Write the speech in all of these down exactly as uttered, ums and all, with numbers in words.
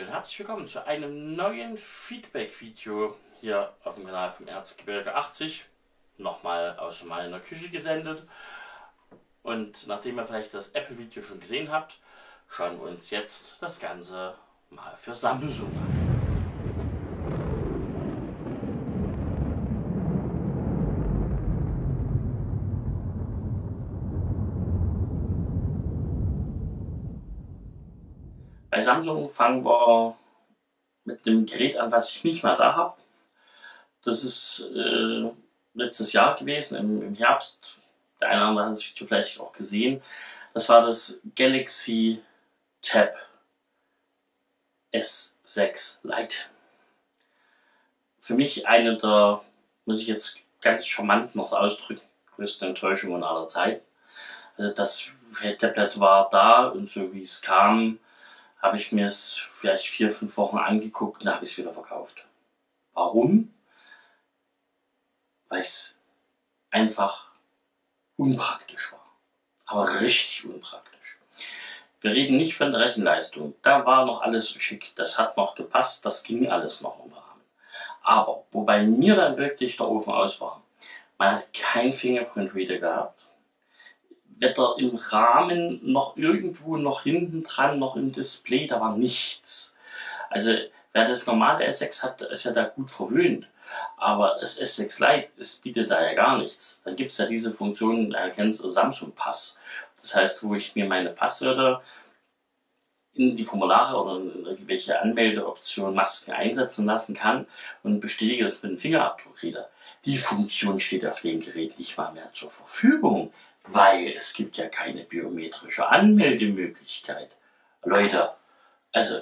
und herzlich willkommen zu einem neuen Feedback-Video hier auf dem Kanal vom Erzgebirge achtzig. Nochmal aus meiner Küche gesendet. Und nachdem ihr vielleicht das Apple-Video schon gesehen habt, schauen wir uns jetzt das Ganze mal für Samsung an. Bei Samsung fangen wir mit dem Gerät an, was ich nicht mehr da habe. Das ist äh, letztes Jahr gewesen, im, im Herbst. Der eine oder andere hat das Video vielleicht auch gesehen. Das war das Galaxy Tab S sechs Lite. Für mich eine der, muss ich jetzt ganz charmant noch ausdrücken, größten Enttäuschungen aller Zeiten. Also das Tablet war da und so wie es kam, habe ich mir es vielleicht vier, fünf Wochen angeguckt und dann habe ich es wieder verkauft. Warum? Weil es einfach unpraktisch war. Aber richtig unpraktisch. Wir reden nicht von der Rechenleistung. Da war noch alles schick. Das hat noch gepasst. Das ging alles noch im Rahmen. Aber wobei mir dann wirklich der Ofen aus war, man hat kein Fingerprint Reader gehabt. Weder im Rahmen noch irgendwo noch hinten dran, noch im Display, da war nichts. Also wer das normale S sechs hat, ist ja da gut verwöhnt. Aber das S sechs Lite, es bietet da ja gar nichts. Dann gibt es ja diese Funktion, er kennt es, Samsung Pass. Das heißt, wo ich mir meine Passwörter in die Formulare oder in irgendwelche Anmeldeoptionen, Masken einsetzen lassen kann und bestätige das mit dem Fingerabdruckreader. Die Funktion steht auf dem Gerät nicht mal mehr zur Verfügung. Weil es gibt ja keine biometrische Anmeldemöglichkeit. Leute, also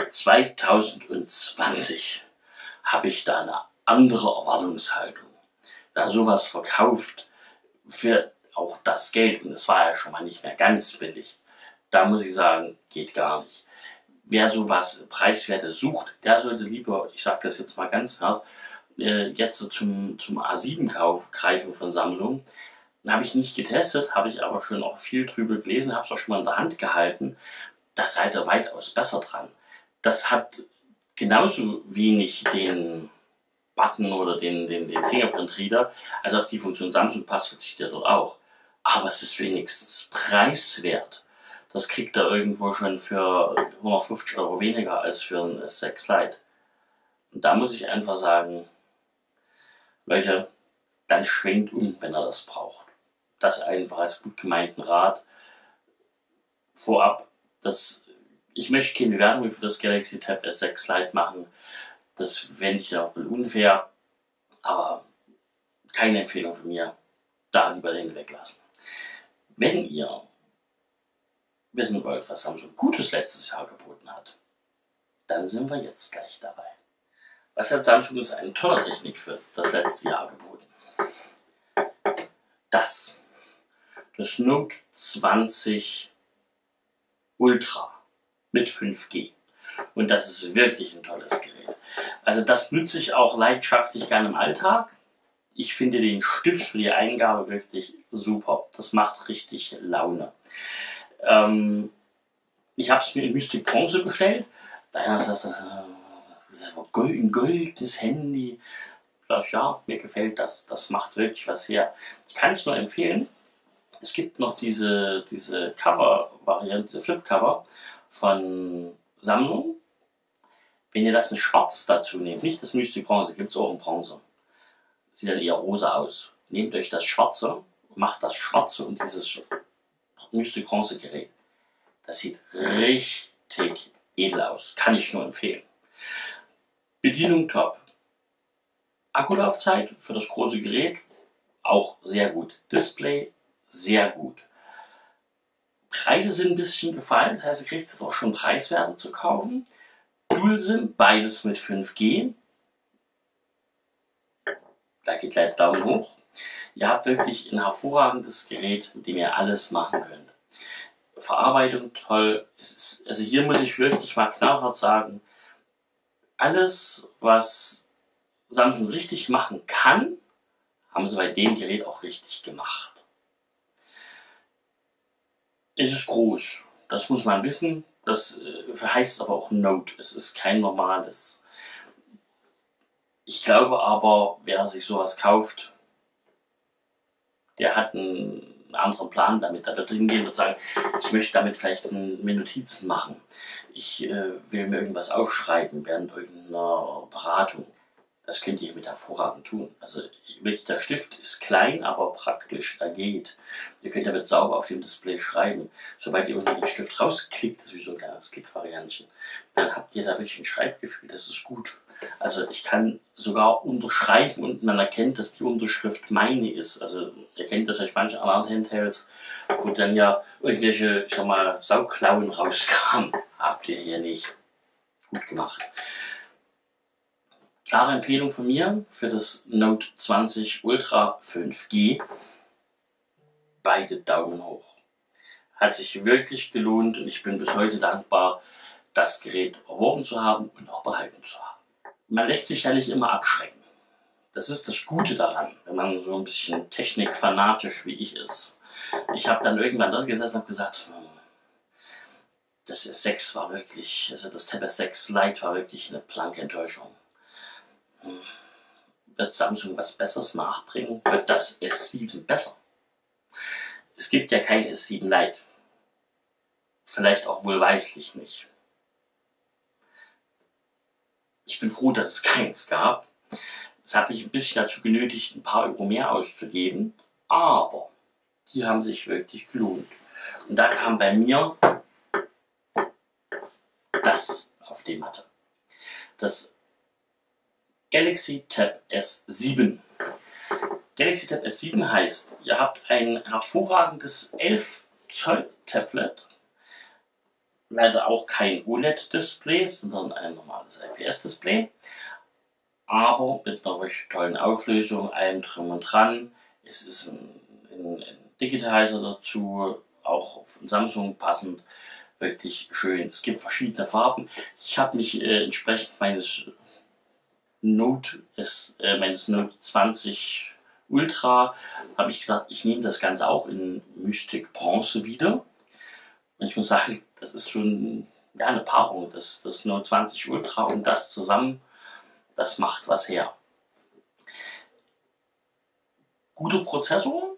zweitausendzwanzig habe ich da eine andere Erwartungshaltung. Wer sowas verkauft für auch das Geld, und es war ja schon mal nicht mehr ganz billig, da muss ich sagen, geht gar nicht. Wer sowas Preiswertes sucht, der sollte lieber, ich sage das jetzt mal ganz hart, jetzt zum, zum A sieben Kauf greifen von Samsung. Habe ich nicht getestet, habe ich aber schon auch viel drüber gelesen, habe es auch schon mal in der Hand gehalten. Da seid ihr weitaus besser dran. Das hat genauso wenig den Button oder den, den, den Fingerprint Reader, also auf die Funktion Samsung Pass verzichtet er dort auch. Aber es ist wenigstens preiswert. Das kriegt er irgendwo schon für hundertfünfzig Euro weniger als für ein S sechs Lite. Und da muss ich einfach sagen, Leute, dann schwenkt um, wenn er das braucht. Das einfach als gut gemeinten Rat. Vorab, das, ich möchte keine Bewertung für das Galaxy Tab S sechs Lite machen. Das fände ich ja auch unfair. Aber keine Empfehlung von mir. Da lieber den weglassen. Wenn ihr wissen wollt, was Samsung Gutes letztes Jahr geboten hat, dann sind wir jetzt gleich dabei. Was hat Samsung uns eine tolle Technik für das letzte Jahr geboten? Das. Das Note zwanzig Ultra mit fünf G. Und das ist wirklich ein tolles Gerät. Also das nutze ich auch leidenschaftlich gerne im Alltag. Ich finde den Stift für die Eingabe wirklich super. Das macht richtig Laune. Ähm, ich habe es mir in Mystic Bronze bestellt. Daher ist das, das ist ein goldenes Handy. Ja, mir gefällt das. Das macht wirklich was her. Ich kann es nur empfehlen. Es gibt noch diese, diese Cover-Variante, diese Flip-Cover von Samsung. Wenn ihr das in Schwarz dazu nehmt, nicht das Mystic Bronze, gibt es auch in Bronze. Sieht dann eher rosa aus. Nehmt euch das Schwarze, macht das Schwarze und dieses Mystic Bronze Gerät. Das sieht richtig edel aus. Kann ich nur empfehlen. Bedienung top. Akkulaufzeit für das große Gerät auch sehr gut. Display sehr gut. Preise sind ein bisschen gefallen, das heißt, ihr kriegt es auch schon preiswerter zu kaufen. Dual-SIM, beides mit fünf G. Da geht gleich Daumen hoch. Ihr habt wirklich ein hervorragendes Gerät, mit dem ihr alles machen könnt. Verarbeitung toll. Es ist, also hier muss ich wirklich mal knallhart sagen, alles, was Samsung richtig machen kann, haben sie bei dem Gerät auch richtig gemacht. Es ist groß, das muss man wissen. Das heißt aber auch Note. Es ist kein normales. Ich glaube aber, wer sich sowas kauft, der hat einen anderen Plan damit. Da wird hingehen und sagen, ich möchte damit vielleicht mir Notizen machen. Ich äh, will mir irgendwas aufschreiben während irgendeiner Beratung. Das könnt ihr mit hervorragend tun. Also wirklich, der Stift ist klein, aber praktisch, er geht. Ihr könnt damit sauber auf dem Display schreiben. Sobald ihr unten den Stift rausklickt, das ist wie so ein kleines Klickvariantchen, dann habt ihr da wirklich ein Schreibgefühl, das ist gut. Also ich kann sogar unterschreiben und man erkennt, dass die Unterschrift meine ist. Also ihr kennt das durch manche anderen Handhelds, wo dann ja irgendwelche, ich sag mal, Sauklauen rauskamen. Habt ihr hier nicht. Gut gemacht. Klare Empfehlung von mir für das Note zwanzig Ultra fünf G. Beide Daumen hoch. Hat sich wirklich gelohnt und ich bin bis heute dankbar, das Gerät erworben zu haben und auch behalten zu haben. Man lässt sich ja nicht immer abschrecken. Das ist das Gute daran, wenn man so ein bisschen technikfanatisch wie ich ist. Ich habe dann irgendwann dort gesessen und habe gesagt, das S sechs war wirklich, also das Tab S sechs Lite war wirklich eine blanke Enttäuschung. Wird Samsung was Besseres nachbringen? Wird das S sieben besser? Es gibt ja kein S sieben Lite. Vielleicht auch wohlweislich nicht. Ich bin froh, dass es keins gab. Es hat mich ein bisschen dazu genötigt, ein paar Euro mehr auszugeben, aber die haben sich wirklich gelohnt. Und da kam bei mir das auf die Matte. Das Galaxy Tab S sieben. Galaxy Tab S sieben heißt, ihr habt ein hervorragendes elf Zoll Tablet, leider auch kein O L E D-Display, sondern ein normales I P S-Display, aber mit einer wirklich tollen Auflösung, allem drum und dran. Es ist ein, ein, ein Digitizer dazu, auch von Samsung passend, wirklich schön. Es gibt verschiedene Farben. Ich habe mich äh, entsprechend meines Note, ist, äh, meines Note zwanzig Ultra, habe ich gesagt, ich nehme das Ganze auch in Mystic Bronze wieder. Und ich muss sagen, das ist schon ja, eine Paarung, das, das Note zwanzig Ultra und das zusammen, das macht was her. Guter Prozessor,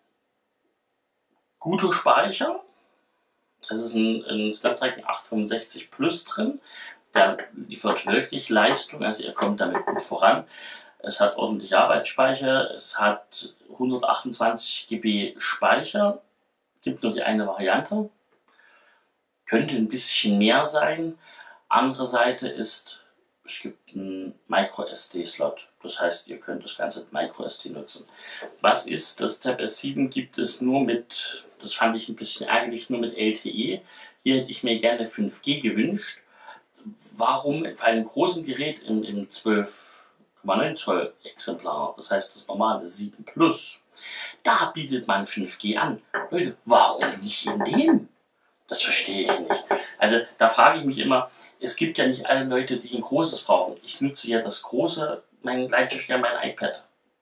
guter Speicher, es ist ein, ein Snapdragon achthundertfünfundsechzig Plus drin. Der liefert wirklich Leistung, also ihr kommt damit gut voran. Es hat ordentlich Arbeitsspeicher, es hat hundertachtundzwanzig Gigabyte Speicher, gibt nur die eine Variante. Könnte ein bisschen mehr sein. Andere Seite ist, es gibt einen Micro S D-Slot. Das heißt, ihr könnt das Ganze mit Micro S D nutzen. Was ist, das Tab S sieben gibt es nur mit, das fand ich ein bisschen ärgerlich, nur mit L T E. Hier hätte ich mir gerne fünf G gewünscht. Warum für einem großen Gerät im, im zwölf Komma neun Zoll Exemplar, das heißt das normale sieben Plus, da bietet man fünf G an. Leute, warum nicht in dem? Das verstehe ich nicht. Also da frage ich mich immer, es gibt ja nicht alle Leute, die ein großes brauchen. Ich nutze ja das große, mein Leitstück, mein iPad,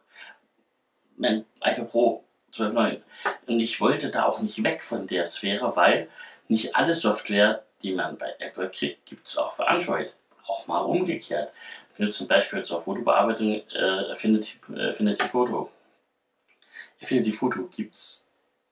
mein iPad Pro zwölf Komma neun. Und ich wollte da auch nicht weg von der Sphäre, weil nicht alle Software, die man bei Apple kriegt, gibt es auch für Android. Auch mal umgekehrt. Ich nutze zum Beispiel zur Fotobearbeitung äh, Affinity, äh, Affinity Photo. Affinity Photo gibt es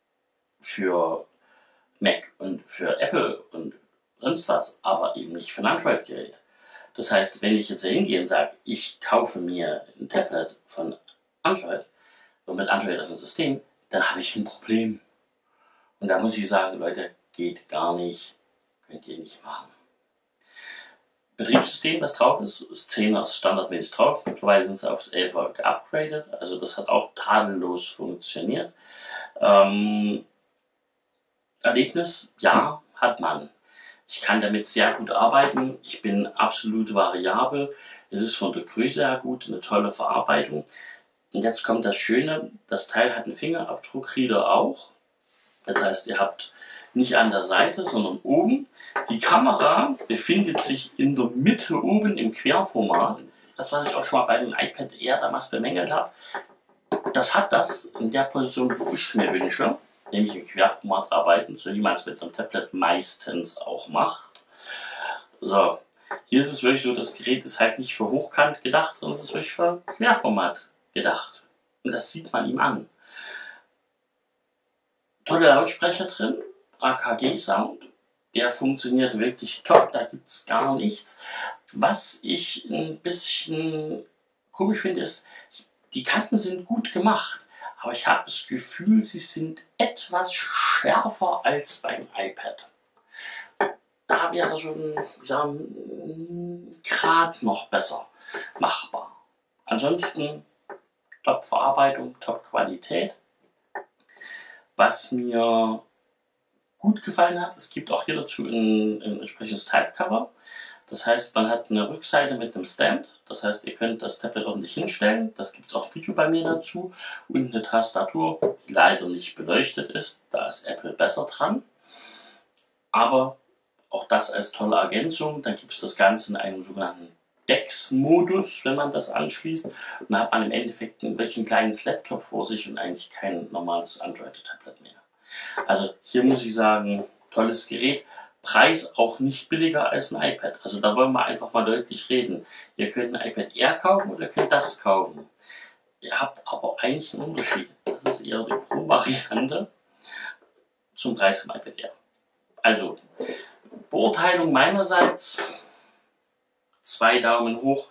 für Mac und für Apple und sonst was, aber eben nicht für ein Android-Gerät. Das heißt, wenn ich jetzt hingehe und sage, ich kaufe mir ein Tablet von Android und mit Android auf dem System, dann habe ich ein Problem. Und da muss ich sagen, Leute, geht gar nicht, könnt ihr nicht machen. Betriebssystem, was drauf ist, ist zehner ist standardmäßig drauf. Mittlerweile sind sie aufs elfer geupgradet, also das hat auch tadellos funktioniert. Ähm, Erlebnis, ja, hat man. Ich kann damit sehr gut arbeiten. Ich bin absolut variabel. Es ist von der Größe her gut, eine tolle Verarbeitung. Und jetzt kommt das Schöne, das Teil hat einen Fingerabdruckreader auch. Das heißt, ihr habt nicht an der Seite, sondern oben. Die Kamera befindet sich in der Mitte oben im Querformat. Das, was ich auch schon mal bei dem iPad Air damals bemängelt habe. Das hat das in der Position, wo ich es mir wünsche. nämlich im Querformat arbeiten, so wie man es mit einem Tablet meistens auch macht. So, hier ist es wirklich so, das Gerät ist halt nicht für Hochkant gedacht, sondern es ist wirklich für Querformat gedacht. Und das sieht man ihm an. Tolle Lautsprecher drin, A K G-Sound, der funktioniert wirklich top, da gibt es gar nichts. Was ich ein bisschen komisch finde, ist, die Kanten sind gut gemacht, aber ich habe das Gefühl, sie sind etwas schärfer als beim iPad. Da wäre so ein, ich sag, ein Grad noch besser machbar. Ansonsten Top-Verarbeitung, Top-Qualität. Was mir gut gefallen hat, es gibt auch hier dazu ein, ein entsprechendes Type-Cover. Das heißt, man hat eine Rückseite mit einem Stand. Das heißt, ihr könnt das Tablet ordentlich hinstellen. Das gibt es auch ein Video bei mir dazu. Und eine Tastatur, die leider nicht beleuchtet ist. Da ist Apple besser dran. Aber auch das als tolle Ergänzung. Dann gibt es das Ganze in einem sogenannten D E X-Modus, wenn man das anschließt. Und dann hat man im Endeffekt wirklich ein kleines Laptop vor sich und eigentlich kein normales Android-Tablet mehr. Also hier muss ich sagen, tolles Gerät. Preis auch nicht billiger als ein iPad. Also da wollen wir einfach mal deutlich reden. Ihr könnt ein iPad Air kaufen oder ihr könnt das kaufen. Ihr habt aber eigentlich einen Unterschied. Das ist eher die Pro-Variante zum Preis vom iPad Air. Also, Beurteilung meinerseits, zwei Daumen hoch,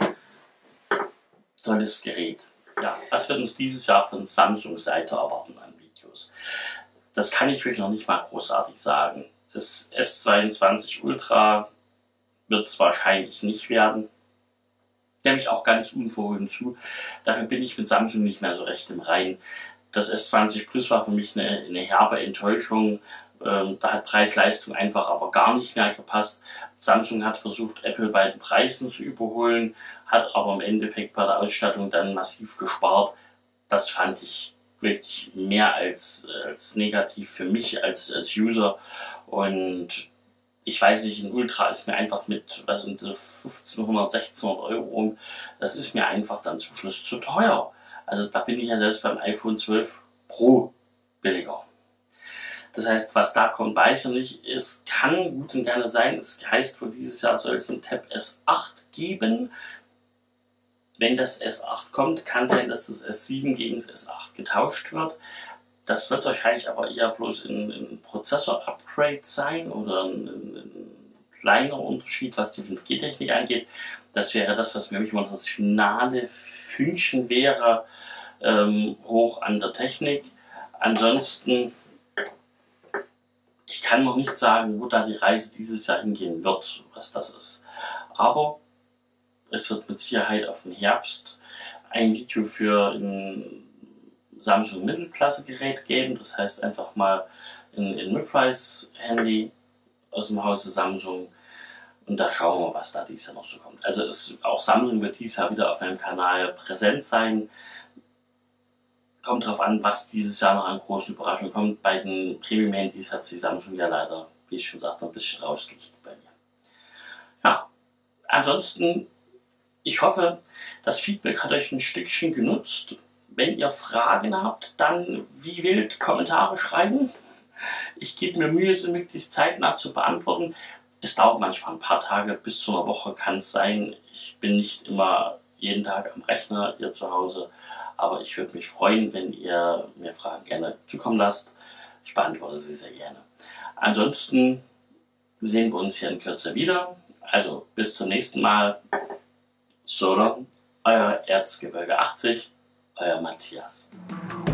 tolles Gerät. Ja, was wird uns dieses Jahr von Samsung-Seite erwarten an Videos? Das kann ich wirklich noch nicht mal großartig sagen. Das S zweiundzwanzig Ultra wird es wahrscheinlich nicht werden. Nehme ich auch ganz unverhohlen zu. Dafür bin ich mit Samsung nicht mehr so recht im Reinen. Das S zwanzig Plus war für mich eine, eine herbe Enttäuschung. Ähm, da hat Preis-Leistung einfach aber gar nicht mehr gepasst. Samsung hat versucht, Apple bei den Preisen zu überholen, hat aber im Endeffekt bei der Ausstattung dann massiv gespart. Das fand ich wirklich mehr als, als negativ für mich als, als User. Und ich weiß nicht, ein Ultra ist mir einfach mit was sind fünfzehnhundert, sechzehnhundert Euro rum. Das ist mir einfach dann zum Schluss zu teuer. Also da bin ich ja selbst beim iPhone zwölf Pro billiger. Das heißt, was da kommt, weiß ich nicht. Es kann gut und gerne sein. Es heißt, für dieses Jahr soll es ein Tab S acht geben. Wenn das S acht kommt, kann sein, dass das S sieben gegen das S acht getauscht wird. Das wird wahrscheinlich aber eher bloß ein, ein Prozessor-Upgrade sein oder ein, ein kleiner Unterschied, was die fünf G Technik angeht. Das wäre das, was für mich immer das finale Fünkchen wäre, ähm, hoch an der Technik. Ansonsten, ich kann noch nicht sagen, wo da die Reise dieses Jahr hingehen wird, was das ist. Aber es wird mit Sicherheit auf den Herbst ein Video für ein Samsung Mittelklasse-Gerät geben. Das heißt einfach mal ein, ein Mid-Price-Handy aus dem Hause Samsung. Und da schauen wir, was da dieses Jahr noch so kommt. Also es, auch Samsung wird dieses Jahr wieder auf meinem Kanal präsent sein. Kommt darauf an, was dieses Jahr noch an großen Überraschungen kommt. Bei den Premium-Handys hat sich Samsung ja leider, wie ich schon sagte, ein bisschen rausgekickt bei mir. Ja, ansonsten, ich hoffe, das Feedback hat euch ein Stückchen genutzt. Wenn ihr Fragen habt, dann wie wild Kommentare schreiben. Ich gebe mir Mühe, sie möglichst zeitnah zu beantworten. Es dauert manchmal ein paar Tage, bis zu einer Woche kann es sein. Ich bin nicht immer jeden Tag am Rechner hier zu Hause, aber ich würde mich freuen, wenn ihr mir Fragen gerne zukommen lasst. Ich beantworte sie sehr gerne. Ansonsten sehen wir uns hier in Kürze wieder. Also bis zum nächsten Mal. So, euer Erzgebirge achtzig, euer Matthias.